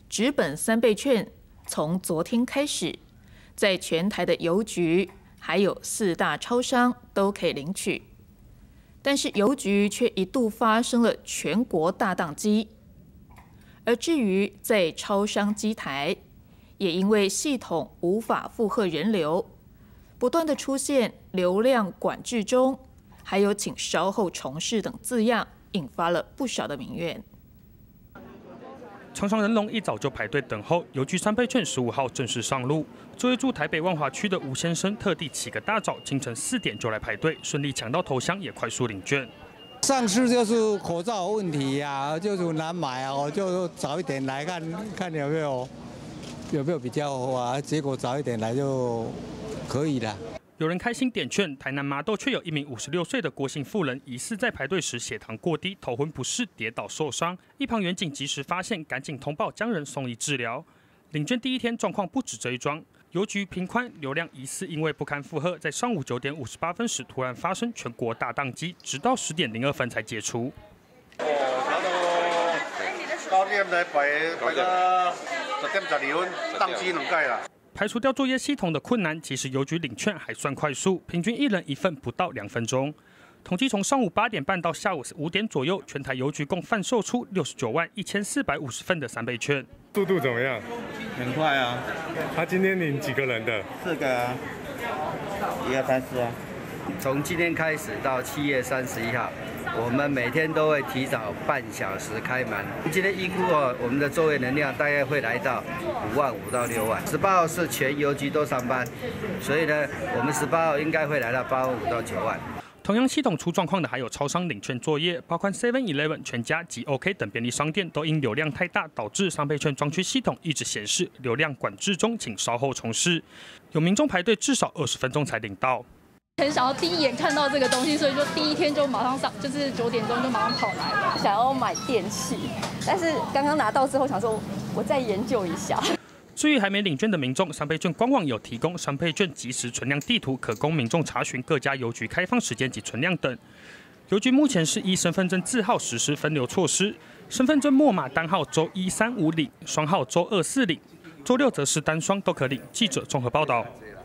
纸本3倍券从昨天开始，在全台的邮局还有4大超商都可以领取。但是邮局却一度发生了全国大宕机，而至于在超商机台，也因为系统无法负荷人流，不断的出现流量管制中，还有请稍后重试等字样，引发了不少的民怨。 厂商人龙一早就排队等候，邮局3倍券15号正式上路。作为住台北万华区的吴先生，特地起个大早，清晨4点就来排队，顺利抢到头香，也快速领券。 上次就是口罩问题呀，就是难买啊，我就早一点来看看有没有比较好啊，结果早一点来就可以了。 有人开心点券，台南麻豆却有一名56岁的郭姓妇人，疑似在排队时血糖过低、头昏不适、跌倒受伤。一旁员警及时发现，赶紧通报将人送医治疗。领券第一天状况不止这一桩，邮局频宽流量疑似因为不堪负荷，在上午9点58分时突然发生全国大宕机，直到10点02分才解除。 9點來排到10點12分，宕機2屆啦。 排除掉作業系統的困難，其實郵局領券還算快速，平均1人1份不到2分鐘。統計從上午8點半到下午5點左右，全台郵局共販售出69萬1450份的3倍券。 速度怎麼樣？ 很快啊！ 他今天領幾個人的 4個啊，1、2、3、4啊。從今天開始到7月31號，我們每天都會提早半小時開門。今天預估我們的作業能量大概會來到5萬5到6萬。18號是全郵局都上班，所以呢，我們18號應該會來到8萬5到9萬。 同樣系統出狀況的還有超商領券作業，包括 7-Eleven、全家及 OK 等便利商店，都因流量太大，導致3倍券裝區系統一直顯示流量管制中，請稍後重試。有民眾排隊至少20分鐘才領到。 很想要第一眼看到這個東西，所以就第一天就馬上上，就是9點鐘就馬上跑來了。 想要買電器，但是剛剛拿到之後，想說我再研究一下。 至於還沒領券的民眾，3倍券官網有提供3倍券即時存量地圖，可供民眾查詢各家郵局開放時間及存量等。郵局目前是依身份證字號實施分流措施，身份證末碼單號週1、3、5領，雙號週2、4領，週6則是單雙都可領。記者綜合報道。